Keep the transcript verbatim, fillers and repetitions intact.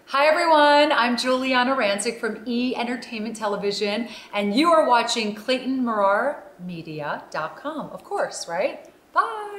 Hi everyone, I'm Giuliana Rancic from E Entertainment Television, and you are watching Clayton Morar Media dot com, of course, right? Bye.